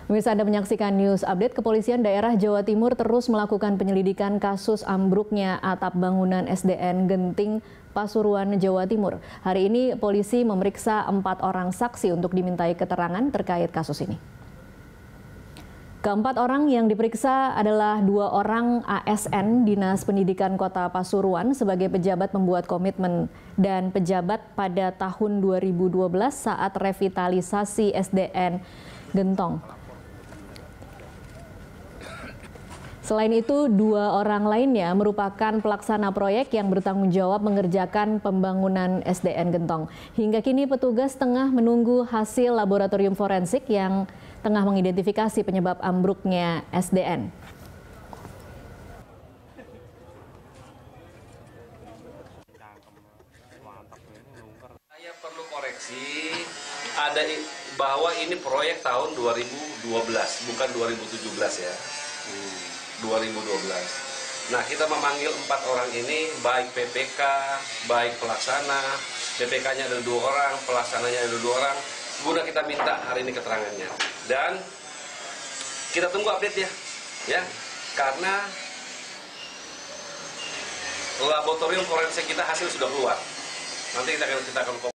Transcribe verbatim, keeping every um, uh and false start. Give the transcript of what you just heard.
Pemirsa, Anda menyaksikan News Update. Kepolisian daerah Jawa Timur terus melakukan penyelidikan kasus ambruknya atap bangunan S D N Genting, Pasuruan, Jawa Timur. Hari ini polisi memeriksa empat orang saksi untuk dimintai keterangan terkait kasus ini. Keempat orang yang diperiksa adalah dua orang A S N Dinas Pendidikan Kota Pasuruan sebagai pejabat pembuat komitmen dan pejabat pada tahun dua ribu dua belas saat revitalisasi S D N Gentong. Selain itu, dua orang lainnya merupakan pelaksana proyek yang bertanggung jawab mengerjakan pembangunan S D N Gentong. Hingga kini petugas tengah menunggu hasil laboratorium forensik yang tengah mengidentifikasi penyebab ambruknya S D N. Saya perlu koreksi, ada bahwa ini proyek tahun dua ribu dua belas, bukan dua ribu tujuh belas ya. Hmm. dua ribu dua belas. Nah, kita memanggil empat orang ini, baik P P K, baik pelaksana. P P K-nya ada dua orang, pelaksananya ada dua orang. Guna kita minta hari ini keterangannya. Dan kita tunggu update ya, ya, karena laboratorium forensik kita hasil sudah keluar. Nanti kita akan kita akan